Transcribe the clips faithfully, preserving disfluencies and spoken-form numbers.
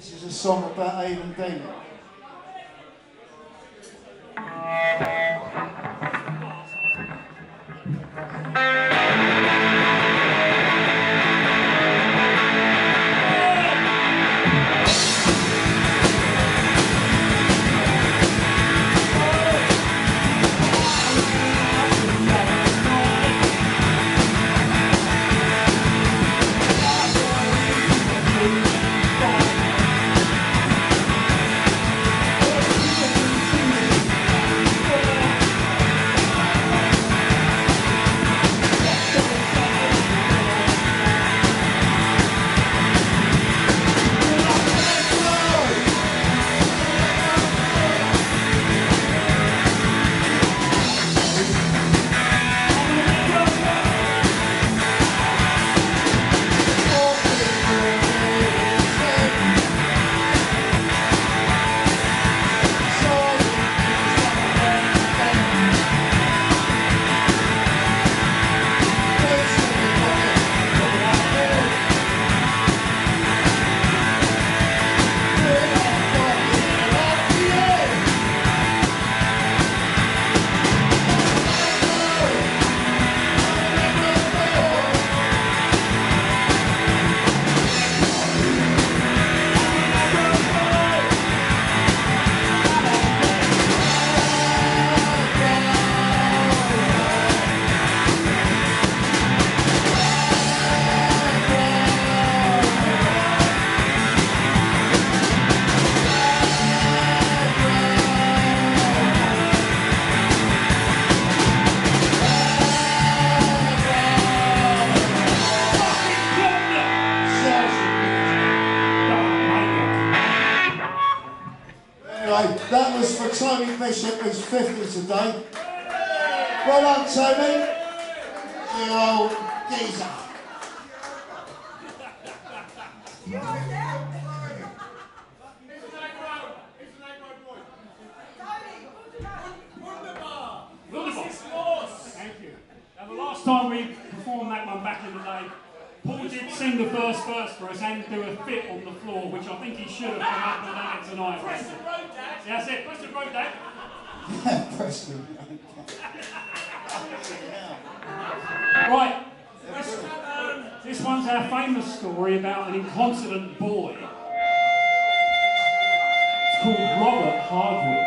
This is a song about Aidan Dean. That was for Tony Bishop, who's fifty today. Well done, Tony. You old geezer. Thank you. Now, the last time we performed that one back in the day, Paul did sing the first verse for us and do a fit on the floor, which I think he should have come up and done it tonight. Preston Road, Dad. Yeah, that's it. Preston Road, Dad. Yeah, Preston. Right. This, um, this one's our famous story about an incontinent boy. It's called Robert Hardwick.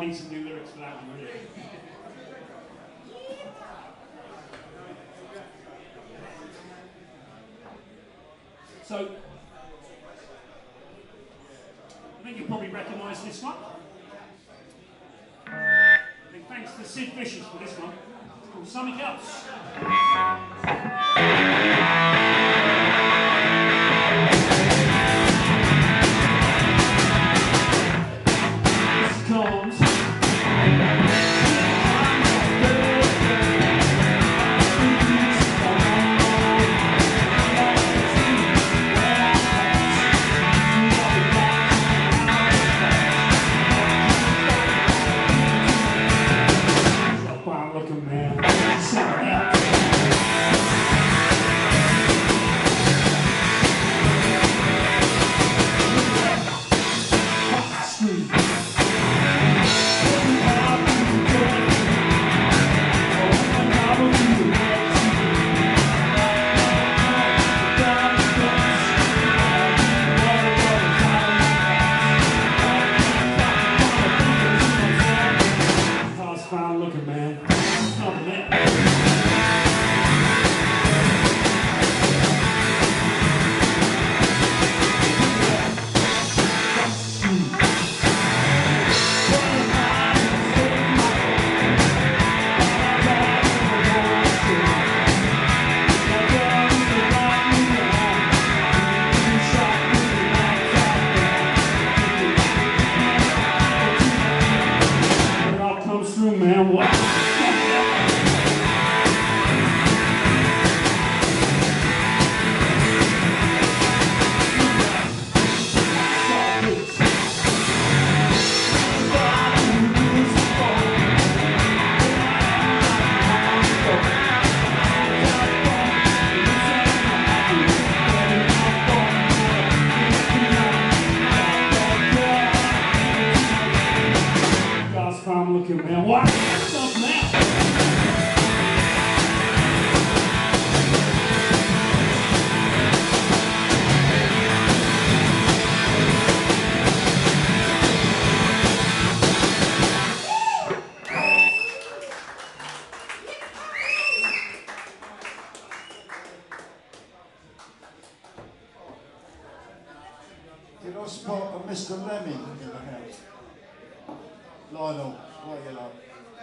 might need some new lyrics for that one, really. So, I think you'll probably recognise this one. Big thanks to Sid Vicious for this one. It's called Something Else. This comes. Looking man, something else. Looking man, something else. Man, what? I'm looking, man. What? Something else. Did I spot a Mister Lemming in the house? Lionel, what are you like?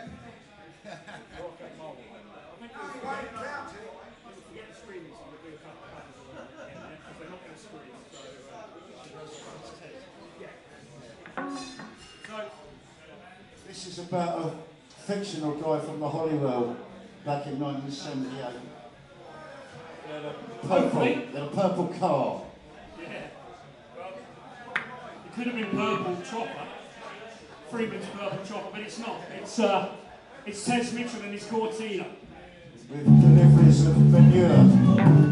This is about a fictional guy from the Hollywood back in nineteen seventy-eight. They had a purple, they had a purple car. Yeah. Well, it could have been purple chopper. Freeman's purple chopper, but it's not. It's uh, it's Tez Mitchell and his Cortina. With deliveries of manure.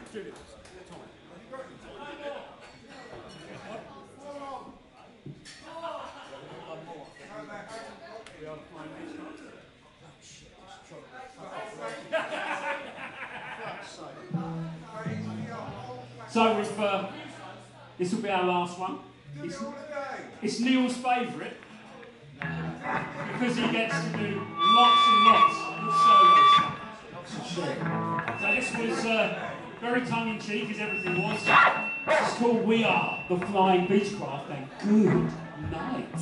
So we've, uh, this will be our last one. It's, it's Neil's favourite because he gets to do lots and lots of solo stuff. Lots of shit. So this was uh, very tongue-in-cheek, as everything was. It's called We Are the Flying Beechcraft, and good night.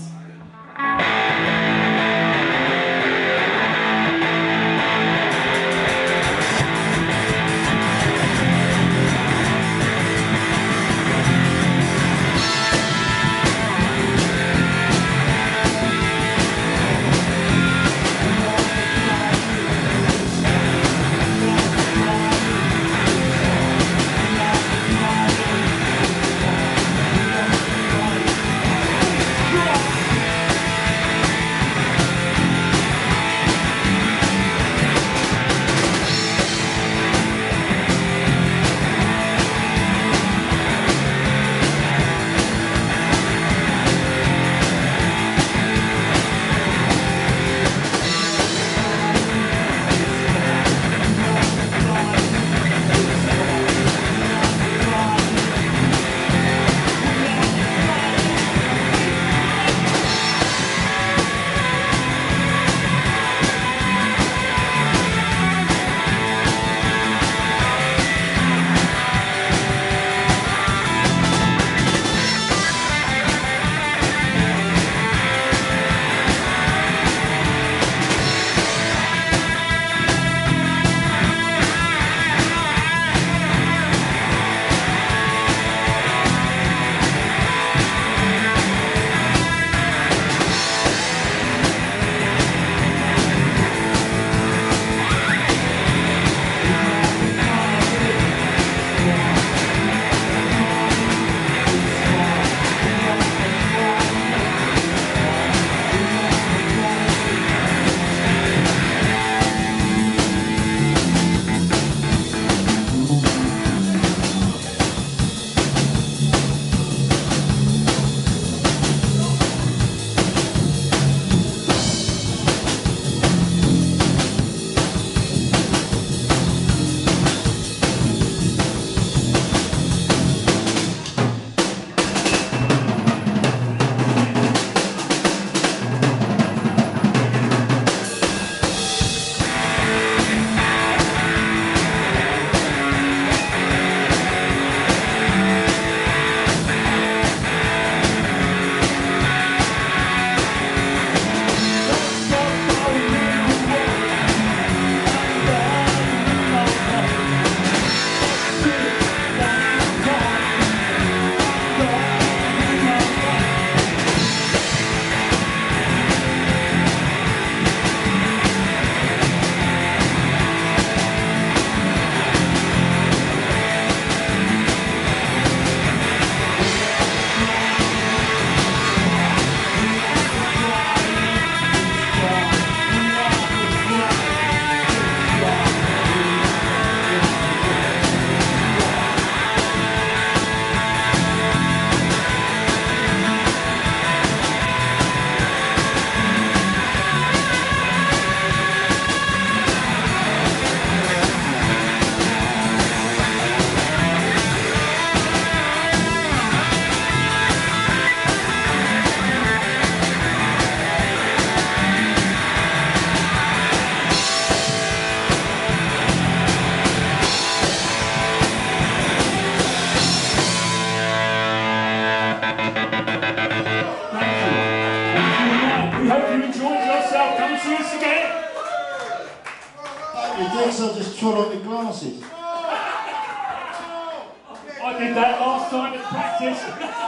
I'll just trot on my glasses. I did that last time at practice.